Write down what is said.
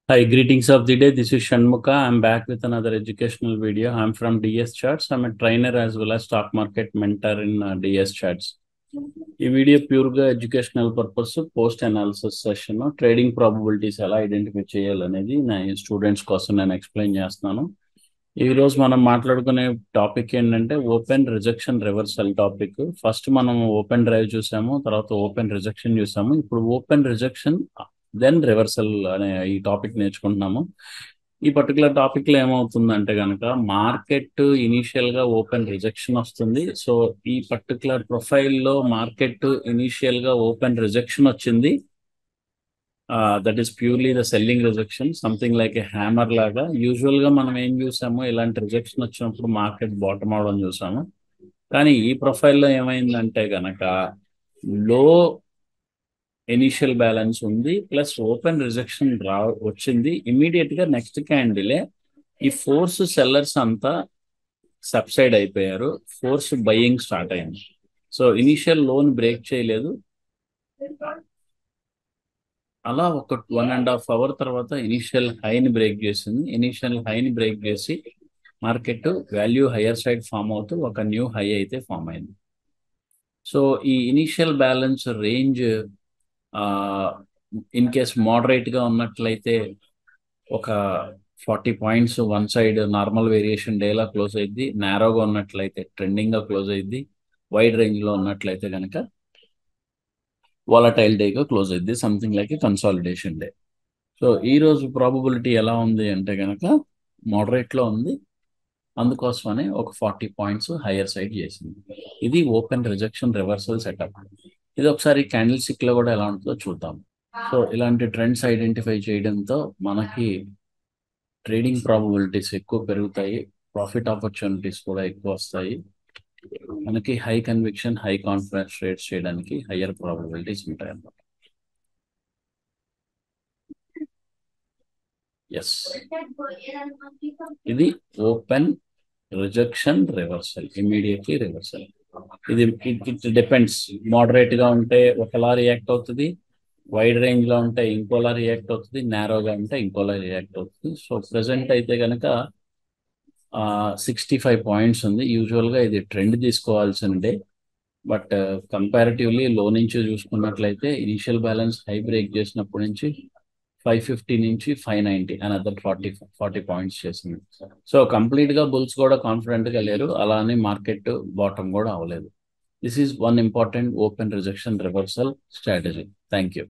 Hi, greetings of the day. This is Shanmuka. I'm back with another educational video. I'm from DS Charts. I'm a trainer as well as stock market mentor in DS Charts. ఈ video ప్యూర్గా educational purpose post analysis session trading probabilities ఎలా identify చేయాలనేది నా students కోసం నేను explain చేస్తున్నాను. ఈ రోజు మనం మాట్లాడుకునే టాపిక్ ఏంటంటే open rejection reversal topic. First మనం ఓపెన్ డ్రైవ్ చూసాము, తర్వాత ఓపెన్ రిజెక్షన్ చూసాము. ఇప్పుడు ఓపెన్ రిజెక్షన్ దెన్ రివర్సల్ అనే ఈ టాపిక్ నేర్చుకుంటున్నాము. ఈ పర్టికులర్ టాపిక్ లో ఏమవుతుందంటే కనుక మార్కెట్ ఇనీషియల్ గా ఓపెన్ రిజెక్షన్ వస్తుంది. సో ఈ పర్టికులర్ ప్రొఫైల్లో మార్కెట్ ఇనీషియల్ గా ఓపెన్ రిజెక్షన్ వచ్చింది. That is purely the selling rejection, something like a hammer లాగా. యూజువల్ గా మనం ఏం చూసాము, ఇలాంటి రిజెక్షన్ వచ్చినప్పుడు మార్కెట్ బాటమ్ అవడం చూసాము. కానీ ఈ ప్రొఫైల్లో ఏమైందంటే గనక లో ఇనీషియల్ బ్యాలెన్స్ ఉంది, ప్లస్ ఓపెన్ రిజెక్షన్ వచ్చింది. ఇమీడియట్ గా నెక్స్ట్ క్యాండిలే ఈ ఫోర్స్ సెల్లర్స్ అంతా సబ్సైడ్ అయిపోయారు, ఫోర్స్ బయింగ్ స్టార్ట్ అయింది. సో ఇనీషియల్ లోన్ బ్రేక్ చేయలేదు. అలా ఒక 1.5 hour తర్వాత ఇనీషియల్ హైని బ్రేక్ చేసింది. ఇనీషియల్ హైని బ్రేక్ చేసి market value higher side form అవుతూ ఒక న్యూ హై అయితే ఫామ్ అయింది. సో ఈ initial balance range in case moderate గా ఉన్నట్లయితే ఒక 40 points one side normal variation డేలా క్లోజ్ అయింది. నారోగా ఉన్నట్లయితే ట్రెండింగ్ గా క్లోజ్ అయింది. వైడ్ రేంజ్ లో ఉన్నట్లయితే కనుక వాలటైల్ డేగా క్లోజ్ అయింది, something like consolidation day. So ఈ రోజు ప్రాబబిలిటీ ఎలా ఉంది అంటే కనుక మోడరేట్ లో ఉంది. అందుకోసమనే ఒక 40 పాయింట్స్ హైయర్ సైడ్ చేసింది. ఇది ఓపెన్ రిజెక్షన్ రివర్సల్ సెటప్. ఇది ఒకసారి క్యాండిల్ స్టిక్ లో కూడా ఎలా ఉంటుందో చూద్దాం. సో ఇలాంటి ట్రెండ్స్ ఐడెంటిఫై చేయడంతో మనకి ట్రేడింగ్ ప్రాబబిలిటీస్ ఎక్కువ పెరుగుతాయి, ప్రాఫిట్ ఆపర్చునిటీస్ కూడా ఎక్కువ వస్తాయి. మనకి high conviction high confidence trades చేయడానికి హయ్యర్ ప్రాబబిలిటీస్ ఉంటాయి అన్నమాట. ఎస్, ఇది open rejection reversal, immediately reversal. ఇది ఇట్ డిపెండ్స్. మోడరేట్ గా ఉంటే ఒకలా రియాక్ట్ అవుతుంది, వైడ్ రేంజ్ లో ఉంటే ఇంకోలా రియాక్ట్ అవుతుంది, నారోగా ఉంటే ఇంకోలా రియాక్ట్ అవుతుంది. సో ప్రెసెంట్ అయితే కనుక 65 పాయింట్స్ ఉంది. యూజువల్ గా ఇది ట్రెండ్ తీసుకోవాల్సిన డే, బట్ కంపారిటివ్లీ లో నుంచి చూసుకున్నట్లయితే ఇనిషియల్ బ్యాలెన్స్ హై బ్రేక్ చేసినప్పటి నుంచి 550 నుంచి 590 అనదర్ 40 పాయింట్స్ చేసింది. సో కంప్లీట్ గా బుల్స్ కూడా కాన్ఫిడెంట్ గా లేరు, అలానే మార్కెట్ బాటమ్ కూడా అవ్వలేదు. This is one important open rejection reversal strategy. Thank you.